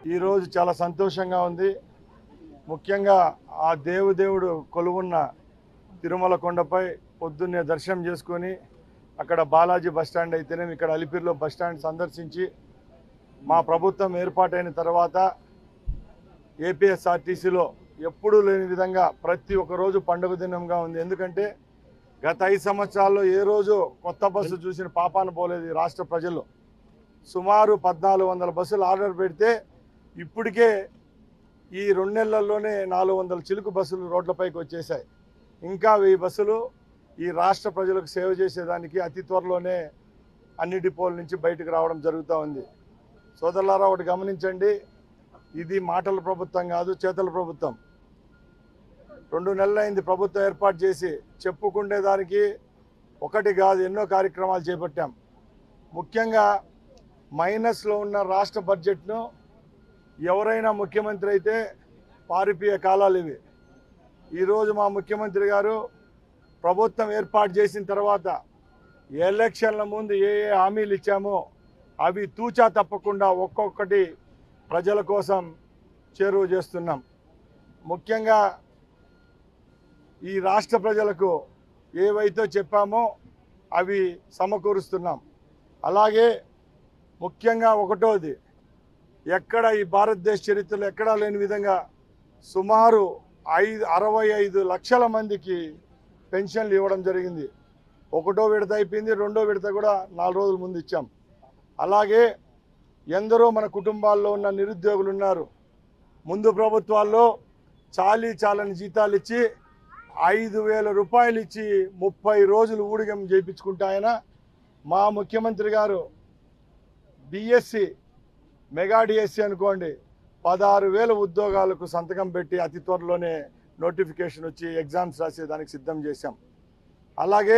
ఈరోజు చాలా సంతోషంగా ఉంది. ముఖ్యంగా ఆ దేవుడు కొలువున్న తిరుమల కొండపై పొద్దున్నే దర్శనం చేసుకొని అక్కడ బాలాజీ బస్టాండ్ అయితేనే ఇక్కడ అలిపిరిలో బస్టాండ్ సందర్శించి మా ప్రభుత్వం ఏర్పాటైన తర్వాత ఏపీఎస్ఆర్టీసీలో ఎప్పుడూ లేని విధంగా ప్రతి ఒక్క రోజు పండుగ దినంగా ఉంది. ఎందుకంటే గత 5 సంవత్సరాల్లో ఏ రోజు కొత్త బస్సు చూసిన పాపాన పోలేదు. ఈ రాష్ట్ర ప్రజలు సుమారు 1400 బస్సులు ఆర్డర్ పెడితే ఇప్పటికే ఈ 2 నెలల్లోనే 400 చిలుకు బస్సులు రోడ్లపైకి వచ్చేసాయి. ఇంకా 1000 బస్సులు ఈ రాష్ట్ర ప్రజలకు సేవ చేసేదానికి అతి త్వరలోనే అన్ని డిపోల నుంచి బయటకు రావడం జరుగుతూ ఉంది. సోదరులారా, ఒకటి గమనించండి, ఇది మాటల ప్రభుత్వం కాదు, చేతల ప్రభుత్వం. 2 నెలలైంది ప్రభుత్వం ఏర్పాటు చేసి. చెప్పుకునేదానికి ఒకటి కాదు, ఎన్నో కార్యక్రమాలు చేపట్టాం. ముఖ్యంగా మైనస్లో ఉన్న రాష్ట్ర బడ్జెట్ను ఎవరైనా ముఖ్యమంత్రి అయితే పారిపోయే కాలాలు ఇవి. ఈరోజు మా ముఖ్యమంత్రి గారు ప్రభుత్వం ఏర్పాటు చేసిన తర్వాత ఎలక్షన్ల ముందు ఏ హామీలు ఇచ్చామో అవి తూచా తప్పకుండా ఒక్కొక్కటి ప్రజల కోసం చేరువ చేస్తున్నాం. ముఖ్యంగా ఈ రాష్ట్ర ప్రజలకు ఏవైతే చెప్పామో అవి సమకూరుస్తున్నాం. అలాగే ముఖ్యంగా ఒకటోది, ఎక్కడ ఈ భారతదేశ చరిత్రలో ఎక్కడా లేని విధంగా సుమారు 65 లక్షల మందికి పెన్షన్లు ఇవ్వడం జరిగింది. 1వ విడత అయిపోయింది, 2వ విడత కూడా 4 రోజుల ముందు ఇచ్చాం. అలాగే ఎందరో మన కుటుంబాల్లో ఉన్న నిరుద్యోగులు ఉన్నారు. ముందు ప్రభుత్వాల్లో చాలని జీతాలు ఇచ్చి 5,000 రూపాయలు ఇచ్చి 30 రోజులు ఊడిగం చేయించుకుంటే ఆయన మా ముఖ్యమంత్రి గారు డిఎస్సి, మెగా డిఎస్సి అనుకోండి, 16,000 ఉద్యోగాలకు సంతకం పెట్టి అతి త్వరలోనే నోటిఫికేషన్ వచ్చి ఎగ్జామ్స్ రాసేదానికి సిద్ధం చేశాం. అలాగే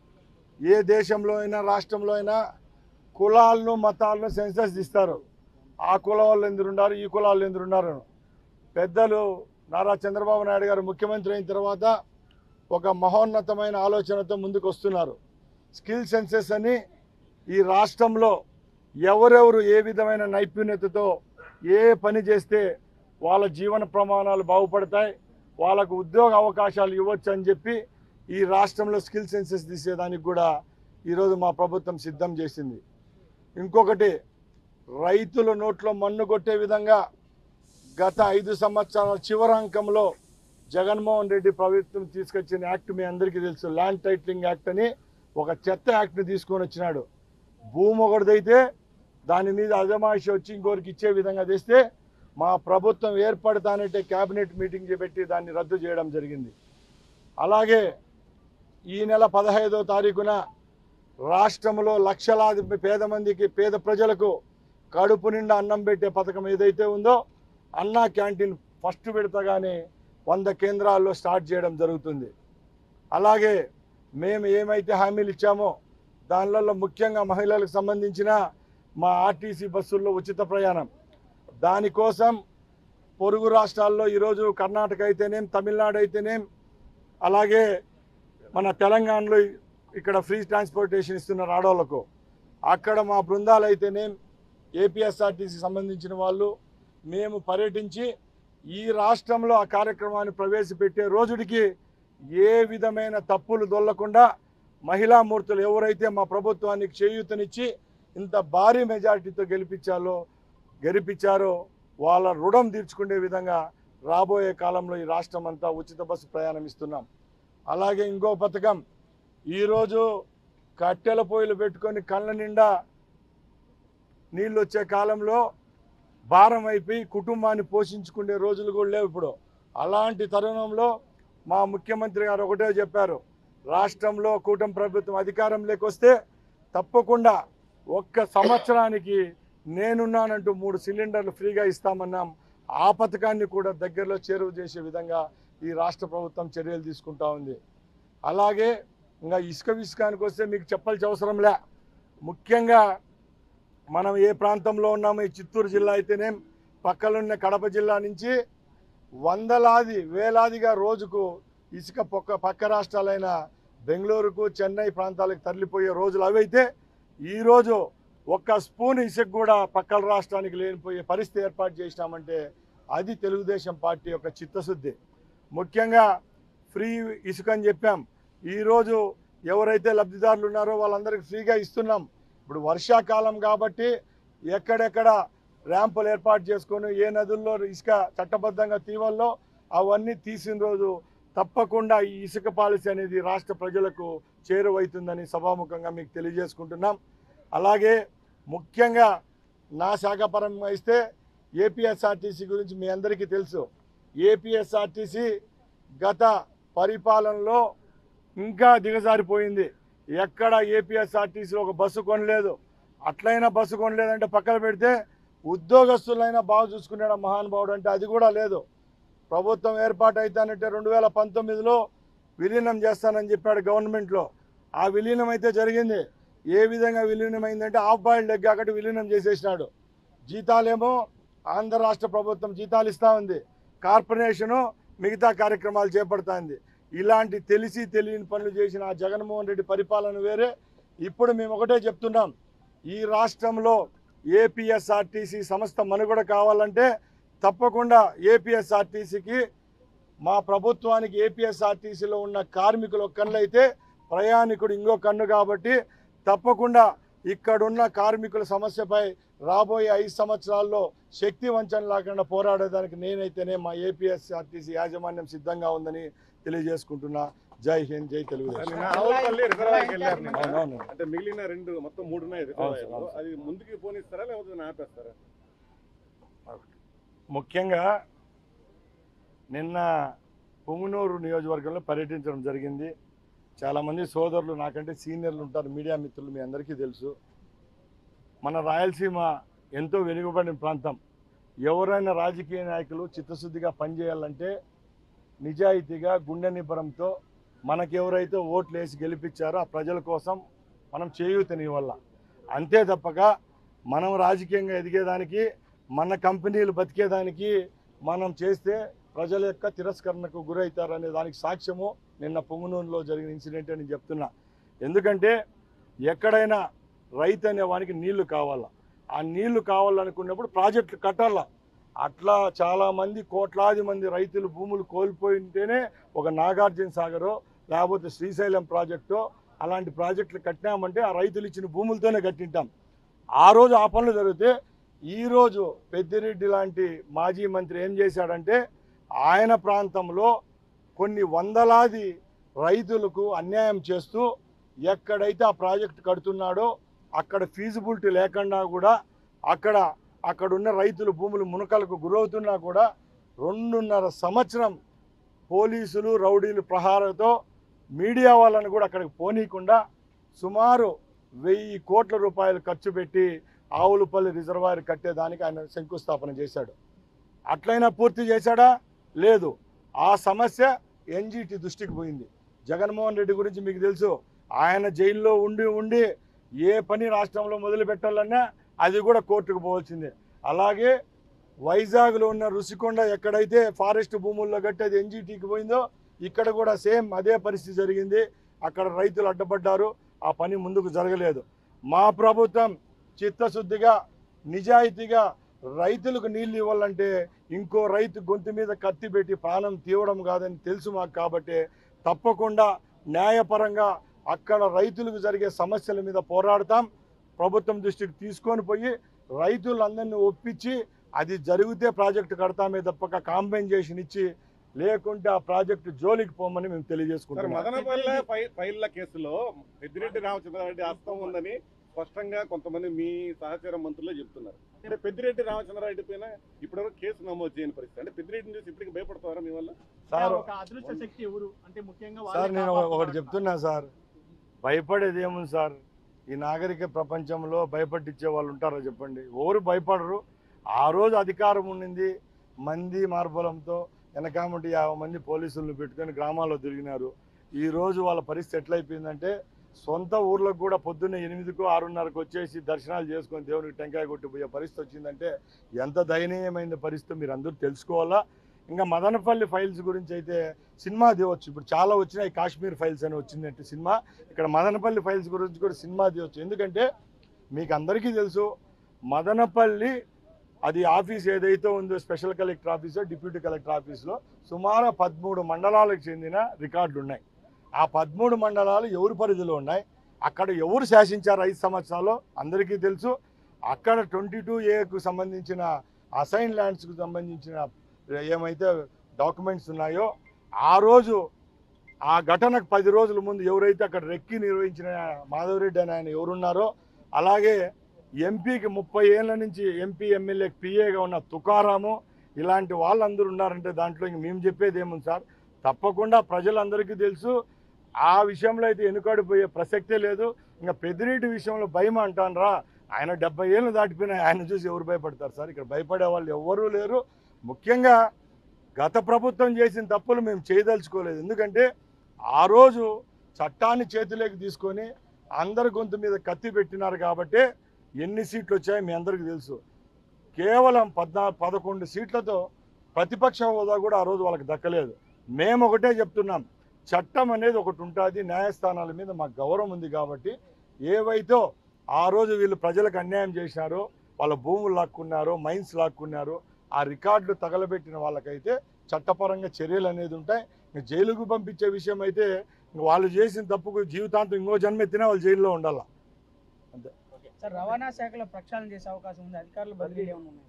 ఏ దేశంలో అయినా రాష్ట్రంలో అయినా కులాలను మతాలను సెన్సస్ ఇస్తారు. ఆ కులం వాళ్ళు ఎందురున్నారు, ఈ కులాలు ఎందురున్నారు. పెద్దలు నారా చంద్రబాబు నాయుడు గారు ముఖ్యమంత్రి అయిన తర్వాత ఒక మహోన్నతమైన ఆలోచనతో ముందుకు వస్తున్నారు. స్కిల్ సెన్సెస్ అని ఈ రాష్ట్రంలో ఎవరెవరు ఏ విధమైన నైపుణ్యతతో ఏ పని చేస్తే వాళ్ళ జీవన ప్రమాణాలు బాగుపడతాయి, వాళ్ళకు ఉద్యోగ అవకాశాలు ఇవ్వచ్చు అని చెప్పి ఈ రాష్ట్రంలో స్కిల్ సెన్సెస్ తీసేదానికి కూడా ఈరోజు మా ప్రభుత్వం సిద్ధం చేసింది. ఇంకొకటి, రైతుల నోట్లో మన్ను కొట్టే విధంగా గత 5 సంవత్సరాల చివరాంకంలో జగన్మోహన్ రెడ్డి ప్రభుత్వం తీసుకొచ్చిన యాక్ట్ మీ అందరికీ తెలుసు. ల్యాండ్ టైటిలింగ్ యాక్ట్ అని ఒక చెత్త యాక్ట్ని తీసుకొని వచ్చినాడు. భూమి ఒకటిదైతే దాని మీద అజమాయిషి వచ్చి ఇంకోరికి ఇచ్చే విధంగా చేస్తే మా ప్రభుత్వం ఏర్పడతానంటే క్యాబినెట్ మీటింగ్ పెట్టి దాన్ని రద్దు చేయడం జరిగింది. అలాగే ఈ నెల 15వ తారీఖున రాష్ట్రంలో లక్షలాది పేద ప్రజలకు కడుపు నిండా అన్నం పెట్టే పథకం ఏదైతే ఉందో అన్నా క్యాంటీన్ ఫస్ట్ విడతగానే 100 కేంద్రాల్లో స్టార్ట్ చేయడం జరుగుతుంది. అలాగే మేము ఏమైతే హామీలు ఇచ్చామో దానిలో ముఖ్యంగా మహిళలకు సంబంధించిన మా ఆర్టీసీ బస్సుల్లో ఉచిత ప్రయాణం, దానికోసం పొరుగు రాష్ట్రాల్లో ఈరోజు కర్ణాటక అయితేనేం, తమిళనాడు అయితేనేం, అలాగే మన తెలంగాణలో ఇక్కడ ఫ్రీ ట్రాన్స్పోర్టేషన్ ఇస్తున్నారు ఆడవాళ్ళకు. అక్కడ మా బృందాలు అయితేనేం, ఏపీఎస్ఆర్టీసీ సంబంధించిన వాళ్ళు మేము పర్యటించి ఈ రాష్ట్రంలో ఆ కార్యక్రమాన్ని ప్రవేశపెట్టే రోజుడికి ఏ విధమైన తప్పులు దొల్లకుండా మహిళామూర్తులు ఎవరైతే మా ప్రభుత్వానికి చేయూతనిచ్చి ఇంత భారీ మెజారిటీతో గెలిపించారో వాళ్ళ రుణం తీర్చుకునే విధంగా రాబోయే కాలంలో ఈ రాష్ట్రం అంతా ఉచిత బస్సు ప్రయాణం ఇస్తున్నాం. అలాగే ఇంకో పథకం, ఈరోజు కట్టెల పొయ్యిలు పెట్టుకొని కళ్ళ నిండా నీళ్ళు వచ్చే కాలంలో భారం అయిపోయి కుటుంబాన్ని పోషించుకునే రోజులు కూడా లేవు ఇప్పుడు. అలాంటి తరుణంలో మా ముఖ్యమంత్రి గారు ఒకటే చెప్పారు, రాష్ట్రంలో కూటమి ప్రభుత్వం అధికారంలోకి వస్తే తప్పకుండా 1 సంవత్సరానికి నేనున్నానంటూ 3 సిలిండర్లు ఫ్రీగా ఇస్తామన్నాం. ఆ పథకాన్ని కూడా దగ్గరలో చేరువ చేసే విధంగా ఈ రాష్ట్ర ప్రభుత్వం చర్యలు తీసుకుంటా ఉంది. అలాగే ఇంకా ఇసుక విషయానికి వస్తే మీకు చెప్పాల్సిన అవసరం లే. ముఖ్యంగా మనం ఏ ప్రాంతంలో ఉన్నామో, ఈ చిత్తూరు జిల్లా అయితేనేం, పక్కలున్న కడప జిల్లా నుంచి వందలాది వేలాదిగా రోజుకు ఇసుక పక్క రాష్ట్రాలైన బెంగళూరుకు, చెన్నై ప్రాంతాలకు తరలిపోయే రోజులు అవైతే ఈరోజు ఒక్క స్పూన్ ఇసుక కూడా పక్కల రాష్ట్రానికి లేనిపోయే పరిస్థితి ఏర్పాటు చేసినామంటే అది తెలుగుదేశం పార్టీ యొక్క చిత్తశుద్ధి. ముఖ్యంగా ఫ్రీ ఇసుక అని చెప్పాం. ఈరోజు ఎవరైతే లబ్ధిదారులు ఉన్నారో వాళ్ళందరికీ ఫ్రీగా ఇస్తున్నాం. ఇప్పుడు వర్షాకాలం కాబట్టి ఎక్కడెక్కడ ర్యాంపులు ఏర్పాటు చేసుకొని ఏ నదుల్లో ఇసుక చట్టబద్ధంగా తీవల్లో అవన్నీ తీసిన రోజు తప్పకుండా ఈ ఇసుక పాలసీ అనేది రాష్ట్ర ప్రజలకు చేరువవుతుందని సభాముఖంగా మీకు తెలియజేసుకుంటున్నాం. అలాగే ముఖ్యంగా నా శాఖపరంగా ఇస్తే ఏపీఎస్ఆర్టీసీ గురించి మీ అందరికీ తెలుసు. ఏపీఎస్ఆర్టీసీ గత పరిపాలనలో ఇంకా దిగజారిపోయింది. ఎక్కడ ఏపీఎస్ఆర్టీసీలో ఒక బస్సు కొనలేదు. అట్లయినా బస్సు కొనలేదంటే పక్కన పెడితే ఉద్యోగస్తులైనా బాగా చూసుకున్నాడు మహానుభావుడు అంటే అది కూడా లేదు. ప్రభుత్వం ఏర్పాటు అవుతానంటే 2019లో విలీనం చేస్తానని చెప్పాడు గవర్నమెంట్లో. ఆ విలీనం అయితే జరిగింది. ఏ విధంగా విలీనం అయిందంటే ఆఫ్ బాయిల్డ్ ఎగ్ అక్కడ విలీనం చేసేసినాడు. జీతాలేమో ఆంధ్ర రాష్ట్ర ప్రభుత్వం జీతాలు ఇస్తూ ఉంది, కార్పొరేషను మిగతా కార్యక్రమాలు చేపడుతుంది. ఇలాంటి తెలిసి తెలియని పనులు చేసిన ఆ జగన్మోహన్ రెడ్డి పరిపాలన వేరే. ఇప్పుడు మేము ఒకటే చెప్తున్నాం, ఈ రాష్ట్రంలో ఏపీఎస్ఆర్టీసీ సంస్థ మనుగడ కావాలంటే తప్పకుండా ఏపీఎస్ఆర్టీసీకి మా ప్రభుత్వానికి ఏపీఎస్ఆర్టీసీలో ఉన్న కార్మికులు ఒక కన్ను అయితే ప్రయాణికుడు ఇంకో కన్ను కాబట్టి తప్పకుండా ఇక్కడున్న కార్మికుల సమస్యపై రాబోయే 5 సంవత్సరాల్లో శక్తి వంచన లేకుండా పోరాడేదానికి నేనైతేనే మా ఏపీఎస్ఆర్టీసీ యాజమాన్యం సిద్ధంగా ఉందని తెలియజేసుకుంటున్నా. జై హింద్, జై తెలుగుదేశం. అంటే మిగిలిన 2 మొత్తం 3 ఉన్నాయి. అది ముందుకు పోనిస్తారా లేకపోతే ఆపేస్తారా? ముఖ్యంగా నిన్న పొంగునూరు నియోజకవర్గంలో పర్యటించడం జరిగింది. చాలామంది సోదరులు నాకంటే సీనియర్లు ఉంటారు, మీడియా మిత్రులు, మీ అందరికీ తెలుసు. మన రాయలసీమ ఎంతో వెనుకబడిన ప్రాంతం. ఎవరైనా రాజకీయ నాయకులు చిత్తశుద్ధిగా పనిచేయాలంటే నిజాయితీగా గుండె నిబ్బరంతో మనకెవరైతే ఓట్లు వేసి గెలిపించారో ఆ ప్రజల కోసం మనం చేయూతనివ్వాల. అంతే తప్పక మనం రాజకీయంగా ఎదిగేదానికి, మన కంపెనీలు బతికేదానికి మనం చేస్తే ప్రజల యొక్క తిరస్కరణకు గురవుతారనే దానికి సాక్ష్యము నిన్న పొంగునూరులో జరిగిన ఇన్సిడెంట్ అని చెప్తున్నా. ఎందుకంటే ఎక్కడైనా రైతు అనే వానికి నీళ్లు కావాలా, ఆ నీళ్లు కావాలనుకున్నప్పుడు ప్రాజెక్టులు కట్టాలా. అట్లా చాలామంది కోట్లాది మంది రైతులు భూములు కోల్పోయింటేనే ఒక నాగార్జున సాగరో లేకపోతే శ్రీశైలం ప్రాజెక్టో అలాంటి ప్రాజెక్టులు కట్టినామంటే ఆ రైతులు ఇచ్చిన భూములతోనే కట్టింటాం. ఆ రోజు ఆ పనులు జరిగితే ఈరోజు పెద్దిరెడ్డి లాంటి మాజీ మంత్రి ఏం చేశాడంటే ఆయన ప్రాంతంలో కొన్ని వందలాది రైతులకు అన్యాయం చేస్తూ ఎక్కడైతే ఆ ప్రాజెక్టు కడుతున్నాడో అక్కడ ఫీజిబిలిటీ లేకుండా కూడా అక్కడున్న రైతులు భూములు మునకలకు గురవుతున్నా కూడా 2.5 సంవత్సరం పోలీసులు రౌడీలు ప్రహారంతో మీడియా వాళ్ళని కూడా అక్కడికి పోనీయకుండా సుమారు 1000 కోట్ల రూపాయలు ఖర్చు పెట్టి ఆవులపల్లి రిజర్వాయర్ కట్టేదానికి ఆయన శంకుస్థాపన చేశాడు. అట్లయినా పూర్తి చేశాడా? లేదు. ఆ సమస్య ఎన్జీటీ దృష్టికి పోయింది. జగన్మోహన్ రెడ్డి గురించి మీకు తెలుసు. ఆయన జైల్లో ఉండి ఏ పని రాష్ట్రంలో మొదలు పెట్టాలన్నా అది కూడా కోర్టుకు పోవాల్సిందే. అలాగే వైజాగ్లో ఉన్న రుషికొండ ఎక్కడైతే ఫారెస్ట్ భూముల్లో కట్టేది ఎన్జీటీకి పోయిందో ఇక్కడ కూడా సేమ్ అదే పరిస్థితి జరిగింది. అక్కడ రైతులు అడ్డపడ్డారు, ఆ పని ముందుకు జరగలేదు. మా ప్రభుత్వం చిత్తశుద్ధిగా నిజాయితీగా రైతులకు నీళ్ళు ఇవ్వాలంటే ఇంకో రైతు గొంతు మీద కత్తి పెట్టి ప్రాణం తీయడం కాదని తెలుసు మాకు. కాబట్టి తప్పకుండా న్యాయపరంగా అక్కడ రైతులకు జరిగే సమస్యల మీద పోరాడతాం. ప్రభుత్వం దృష్టికి తీసుకొని పోయి రైతులందరినీ ఒప్పించి అది జరిగితే ప్రాజెక్టు కడతామే తప్పక కాంపెన్సేషన్ ఇచ్చి లేకుంటే ఆ ప్రాజెక్టు జోలికి పోమని మేము తెలియజేసుకుంటాం. మదనపల్లె ఫైళ్ల కేసులో పెద్దిరెడ్డి రామచంద్రారెడ్డి హస్తం ఉందని స్పష్టంగా కొంతమంది మీ సహచర మంత్రులే చెప్తున్నారు. అంటే పెద్దిరెడ్డి రామచంద్రారెడ్డి పైన ఇప్పటివరకు కేసు నమోదు చేయని పరిస్థితి. అంటే పెద్దిరెడ్డిని చూసి ఇప్పటికి భయపడతారా మీ వల్ల? సార్ నేను ఒకటి చెప్తున్నా సార్, భయపడేది ఏముంది సార్? ఈ నాగరిక ప్రపంచంలో భయపట్టించే వాళ్ళు ఉంటారా చెప్పండి? ఎవరు భయపడరు. ఆ రోజు అధికారం ఉండింది, మంది మార్బలంతో వెనకామంటే 50 మంది పోలీసులను పెట్టుకొని గ్రామాల్లో తిరిగినారు. ఈరోజు వాళ్ళ పరిస్థితి ఎట్లయిపోయిందంటే సొంత ఊర్లకు కూడా పొద్దున్నే 8కో 6:30కో వచ్చేసి దర్శనాలు చేసుకొని దేవునికి టెంకాయ కొట్టిపోయే పరిస్థితి వచ్చిందంటే ఎంత దయనీయమైన పరిస్థితి మీరు అందరూ తెలుసుకోవాలా. ఇంకా మదనపల్లి ఫైల్స్ గురించి అయితే సినిమా తీయవచ్చు. ఇప్పుడు చాలా వచ్చినాయి, కాశ్మీర్ ఫైల్స్ అని వచ్చిందంటే సినిమా. ఇక్కడ మదనపల్లి ఫైల్స్ గురించి కూడా సినిమా తీయవచ్చు. ఎందుకంటే మీకు అందరికీ తెలుసు మదనపల్లి అది ఆఫీస్ ఏదైతే ఉందో స్పెషల్ కలెక్టర్ ఆఫీసో డిప్యూటీ కలెక్టర్ ఆఫీస్లో సుమారు 13 మండలాలకు చెందిన రికార్డులు ఉన్నాయి. ఆ 13 మండలాలు ఎవరి పరిధిలో ఉన్నాయి, అక్కడ ఎవరు శాసించారు 5 సంవత్సరాల్లో అందరికీ తెలుసు. అక్కడ 22A సంబంధించిన అసైన్ ల్యాండ్స్కు సంబంధించిన ఏమైతే డాక్యుమెంట్స్ ఉన్నాయో ఆ రోజు ఆ ఘటనకు 10 రోజుల ముందు ఎవరైతే అక్కడ రెక్కి నిర్వహించిన మాధవరెడ్డి అని ఆయన ఎవరున్నారో, అలాగే ఎంపీకి 30 ఏళ్ళ నుంచి ఎంపీ ఎమ్మెల్యేకి పిఏగా ఉన్న తుకారాము, ఇలాంటి వాళ్ళందరూ ఉన్నారంటే దాంట్లో ఇంక మేము చెప్పేది ఏముంది సార్. తప్పకుండా ప్రజలందరికీ తెలుసు. ఆ విషయంలో అయితే వెనుకాడిపోయే ప్రసక్తే లేదు. ఇంకా పెద్దిరెడ్డి విషయంలో భయం అంటానరా, ఆయన 70 ఏళ్ళు దాటిపోయినా ఆయన చూసి ఎవరు భయపడతారు సార్? ఇక్కడ భయపడే వాళ్ళు ఎవరూ లేరు. ముఖ్యంగా గత ప్రభుత్వం చేసిన తప్పులు మేము చేయదలుచుకోలేదు. ఎందుకంటే ఆ రోజు చట్టాన్ని చేతిలోకి తీసుకొని అందరి గొంతు మీద కత్తి పెట్టినారు కాబట్టి ఎన్ని సీట్లు వచ్చాయో మీ అందరికీ తెలుసు. కేవలం 11 సీట్లతో ప్రతిపక్ష హోదా కూడా ఆ రోజు వాళ్ళకి దక్కలేదు. మేము ఒకటే చెప్తున్నాం, చట్టం అనేది ఒకటి ఉంటుంది, న్యాయస్థానాల మీద మాకు గౌరవం ఉంది కాబట్టి ఏవైతే ఆ రోజు వీళ్ళు ప్రజలకు అన్యాయం చేశారో, వాళ్ళ భూములు లాక్కున్నారో, మైన్స్ లాక్కున్నారో, ఆ రికార్డులు తగలబెట్టిన వాళ్ళకైతే చట్టపరంగా చర్యలు అనేది ఉంటాయి. జైలుకు పంపించే విషయం అయితే వాళ్ళు చేసిన తప్పుకు జీవితాంతం ఇంకో జన్మెత్తినా వాళ్ళు జైల్లో ఉండాలి అంతే. సార్, రవాణా శాఖలో ప్రక్షాళన చేసే అవకాశం ఉంది, అధికారులు బదిలీ ఏమైనా ఉన్నాయి?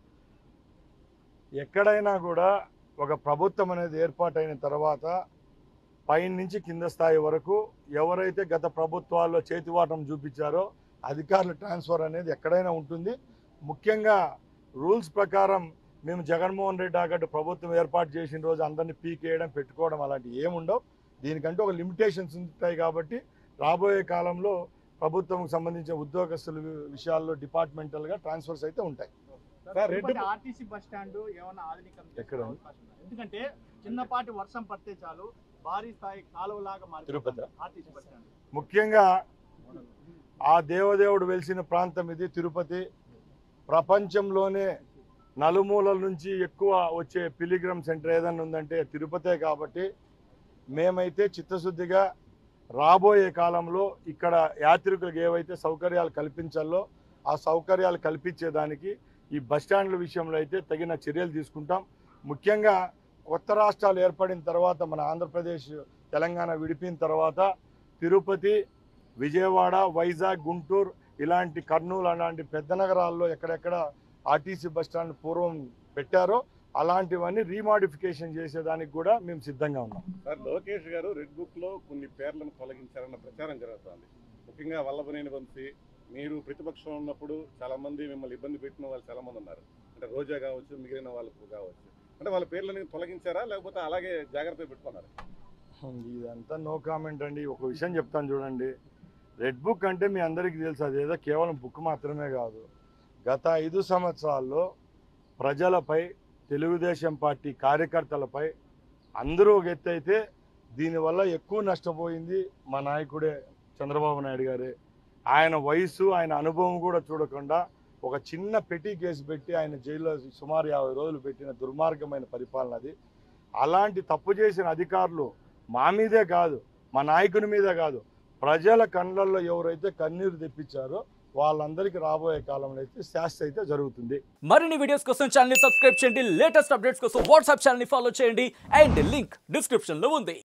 ఎక్కడైనా కూడా ఒక ప్రభుత్వం అనేది ఏర్పాటైన తర్వాత పైన నుంచి కింద స్థాయి వరకు ఎవరైతే గత ప్రభుత్వాల్లో చేతివాటం చూపించారో అధికారుల ట్రాన్స్ఫర్ అనేది ఎక్కడైనా ఉంటుంది. ముఖ్యంగా రూల్స్ ప్రకారం మేము జగన్మోహన్ రెడ్డి ఆగట్టు ప్రభుత్వం ఏర్పాటు చేసిన రోజు అందరినీ పీకేయడం పెట్టుకోవడం అలాంటివి ఏముండవు. దీనికంటే ఒక లిమిటేషన్స్ ఉంటాయి కాబట్టి రాబోయే కాలంలో ప్రభుత్వంకు సంబంధించిన ఉద్యోగస్తుల విషయాల్లో డిపార్ట్మెంటల్గా ట్రాన్స్ఫర్స్ అయితే ఉంటాయి. ఆర్టీసీ బస్ స్టాండ్ ఏమైనా ఆధునికం ఎక్కడ? ఎందుకంటే చిన్నపాటి వర్షం పడితే చాలు భారీ స్థాయి కాలువలాగా మారి తిరుపతి ఆర్టీసీ బస్ స్టాండ్. ముఖ్యంగా ఆ దేవదేవుడు వెలిసిన ప్రాంతం ఇది తిరుపతి. ప్రపంచంలోనే నలుమూలల నుంచి ఎక్కువ వచ్చే పిలిగ్రమ్ సెంటర్ ఏదైనా ఉందంటే తిరుపతే. కాబట్టి మేమైతే చిత్తశుద్ధిగా రాబోయే కాలంలో ఇక్కడ యాత్రికులకు ఏవైతే సౌకర్యాలు కల్పించాలో ఆ సౌకర్యాలు కల్పించేదానికి ఈ బస్టాండ్ల విషయంలో అయితే తగిన చర్యలు తీసుకుంటాం. ముఖ్యంగా కొత్త రాష్ట్రాలు ఏర్పడిన తర్వాత మన ఆంధ్రప్రదేశ్ తెలంగాణ విడిపోయిన తర్వాత తిరుపతి, విజయవాడ, వైజాగ్, గుంటూరు ఇలాంటి కర్నూలు అలాంటి పెద్ద నగరాల్లో ఎక్కడెక్కడ ఆర్టీసీ బస్టాండ్ పూర్వం పెట్టారో అలాంటివన్నీ రీమాడిఫికేషన్ చేసేదానికి కూడా మేము సిద్ధంగా ఉన్నాం. సార్, లోకేష్ గారు రెడ్ బుక్లో కొన్ని పేర్లను తొలగించారన్న ప్రచారం జరుగుతుంది. ముఖ్యంగా వల్లభనేని వంశీ, మీరు ప్రతిపక్షంలో ఉన్నప్పుడు చాలామంది మిమ్మల్ని ఇబ్బంది పెట్టిన వాళ్ళు చాలామంది ఉన్నారు. అంటే రోజా కావచ్చు, మిగిలిన వాళ్ళకు కావచ్చు. అంటే వాళ్ళ పేర్లని తొలగించారా లేకపోతే అలాగే జాగ్రత్తగా పెట్టుకున్నారా? ఇదంతా నో కామెంట్ అండి. ఒక విషయం చెప్తాను చూడండి. రెడ్ బుక్ అంటే మీ అందరికీ తెలుసు, అదేదో కేవలం బుక్ మాత్రమే కాదు. గత 5 సంవత్సరాల్లో ప్రజలపై, తెలుగుదేశం పార్టీ కార్యకర్తలపై అందరూ ఒక ఎత్తు అయితే దీనివల్ల ఎక్కువ నష్టపోయింది మా నాయకుడే చంద్రబాబు నాయుడు గారే. ఆయన వయసు, ఆయన అనుభవం కూడా చూడకుండా ఒక చిన్న పెట్టి కేసు పెట్టి ఆయన జైల్లో సుమారు 50 రోజులు పెట్టిన దుర్మార్గమైన పరిపాలన అది. అలాంటి తప్పు చేసిన అధికారులు మా మీదే కాదు, మా నాయకుని మీదే కాదు, ప్రజల కళ్ళల్లో ఎవరైతే కన్నీరు తెప్పించారో వాళ్ళందరికీ రాబోయే కాలంలో అయితే శాస్తి అయితే జరుగుతుంది. మరిన్ని వీడియోస్ కోసం ఛానల్ ని సబ్స్క్రైబ్ చేయండి, లేటెస్ట్ అప్డేట్స్ కోసం వాట్సాప్ ఛానల్ ని ఫాలో చేయండి అండ్ లింక్ డిస్క్రిప్షన్ లో ఉంది.